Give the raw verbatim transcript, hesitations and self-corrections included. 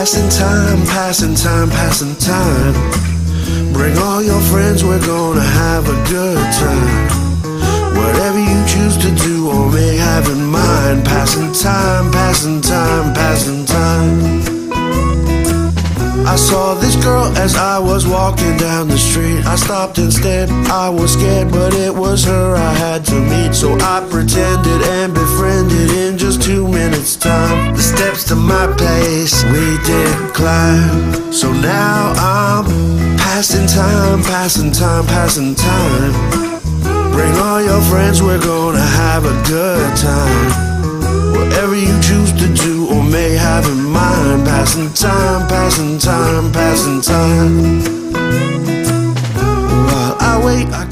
Passing time, passing time, passing time. Bring all your friends, we're gonna have a good time. Whatever you choose to do or may have in mind. Passing time, passing time, passing time. I saw this girl as I was walking down the street. I stopped instead, I was scared, but it was her I had to meet. So I pretended and befriended in just two minutes time. The steps to my place, we did climb. So now I'm passing time, passing time, passing time. Bring all your friends, we're gonna have a good time. Whatever you choose to do or may have in mind. Passing time, passing time, passing time. While I wait, I